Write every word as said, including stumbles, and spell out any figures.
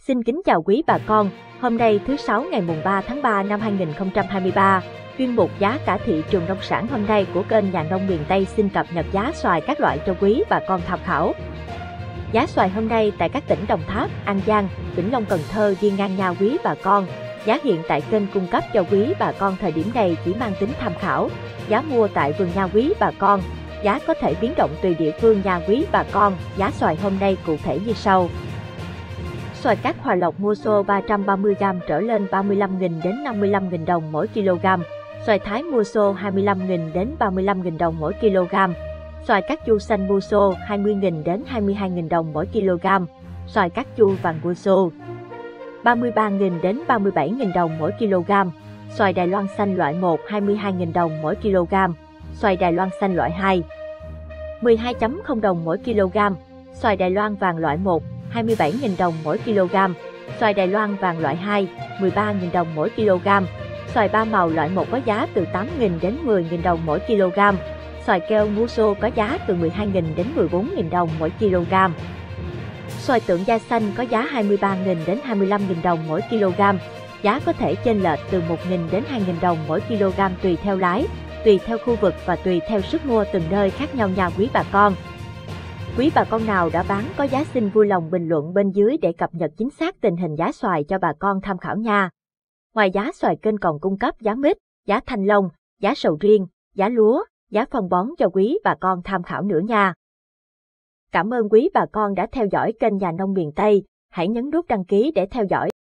Xin kính chào quý bà con, hôm nay thứ Sáu ngày mùng ba tháng ba năm hai nghìn không trăm hai mươi ba, chuyên mục giá cả thị trường nông sản hôm nay của kênh Nhà nông miền Tây xin cập nhật giá xoài các loại cho quý bà con tham khảo. Giá xoài hôm nay tại các tỉnh Đồng Tháp, An Giang, Vĩnh Long, Cần Thơ đi ngang nha quý bà con. Giá hiện tại kênh cung cấp cho quý bà con thời điểm này chỉ mang tính tham khảo. Giá mua tại vườn nha quý bà con. Giá có thể biến động tùy địa phương nha quý bà con. Giá xoài hôm nay cụ thể như sau. Xoài cát Hòa Lộc mua xô ba trăm ba mươi gam trở lên ba mươi lăm nghìn đến năm mươi lăm nghìn đồng mỗi kg. Xoài Thái mua xô hai mươi lăm nghìn đến ba mươi lăm nghìn đồng mỗi kg. Xoài cát chu xanh mua xô hai mươi nghìn đến hai mươi hai nghìn đồng mỗi kg. Xoài cát chu vàng mua xô ba mươi ba nghìn đến ba mươi bảy nghìn đồng mỗi kg. Xoài Đài Loan xanh loại một hai mươi hai nghìn đồng mỗi kg. Xoài Đài Loan xanh loại hai mười hai phẩy không đồng mỗi kg. Xoài Đài Loan vàng loại một hai mươi bảy nghìn đồng mỗi kg. Xoài Đài Loan vàng loại hai mười ba nghìn đồng mỗi kg. Xoài ba màu loại một có giá từ tám nghìn đến mười nghìn đồng mỗi kg. Xoài keo Muso có giá từ mười hai nghìn đến mười bốn nghìn đồng mỗi kg. Xoài Tượng Da xanh có giá hai mươi ba nghìn đến hai mươi lăm nghìn đồng mỗi kg. Giá có thể chênh lệch từ một nghìn đến hai nghìn đồng mỗi kg tùy theo lái, tùy theo khu vực và tùy theo sức mua từng nơi khác nhau nha quý bà con. Quý bà con nào đã bán có giá xin vui lòng bình luận bên dưới để cập nhật chính xác tình hình giá xoài cho bà con tham khảo nha. Ngoài giá xoài kênh còn cung cấp giá mít, giá thanh long, giá sầu riêng, giá lúa, giá phân bón cho quý bà con tham khảo nữa nha. Cảm ơn quý bà con đã theo dõi kênh Nhà nông miền Tây, hãy nhấn nút đăng ký để theo dõi